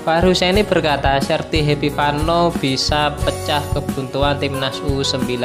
Fahri Husaini berkata, Serti Happy Fano bisa pecah kebuntuan Timnas U19.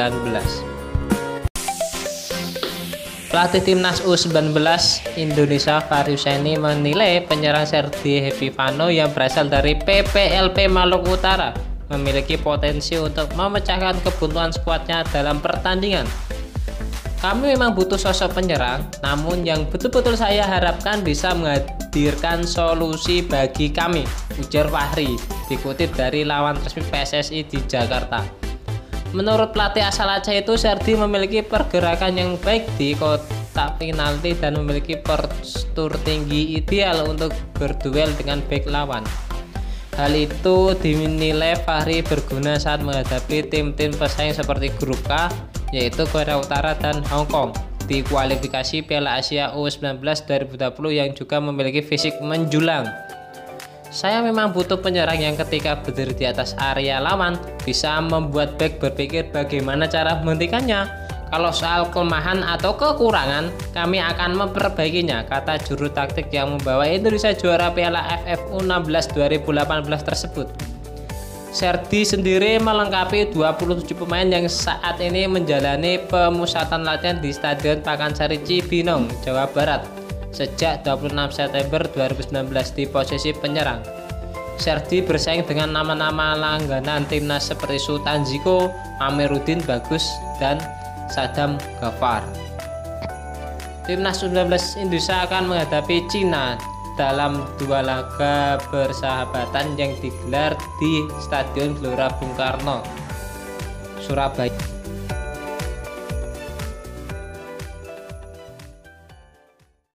Pelatih Timnas U19 Indonesia Fahri Husaini menilai penyerang Serti Happy Fano yang berasal dari PPLP Maluku Utara memiliki potensi untuk memecahkan kebuntuan skuadnya dalam pertandingan. Kami memang butuh sosok penyerang, namun yang betul-betul saya harapkan bisa menghadirkan solusi bagi kami, ujar Fahri, dikutip dari laman resmi PSSI di Jakarta. Menurut pelatih asal Aceh itu, Serdi memiliki pergerakan yang baik di kotak penalti dan memiliki postur tinggi ideal untuk berduel dengan bek lawan. Hal itu dinilai Fahri berguna saat menghadapi tim-tim pesaing seperti Grup K, yaitu Korea Utara dan Hong Kong di kualifikasi Piala Asia U19 2020 yang juga memiliki fisik menjulang. Saya memang butuh penyerang yang ketika berdiri di atas area lawan bisa membuat bek berpikir bagaimana cara menghentikannya. Kalau soal kelemahan atau kekurangan, kami akan memperbaikinya, kata juru taktik yang membawa Indonesia juara Piala AFF U16 2018 tersebut. Serdi sendiri melengkapi 27 pemain yang saat ini menjalani pemusatan latihan di Stadion Pakansari Cibinong, Jawa Barat sejak 26 September 2019 di posisi penyerang. Serdi bersaing dengan nama-nama langganan timnas seperti Sultan Ziko, Amiruddin Bagus, dan Sadam Ghaffar. Timnas U19 Indonesia akan menghadapi Cina dalam dua laga persahabatan yang digelar di Stadion Gelora Bung Karno, Surabaya.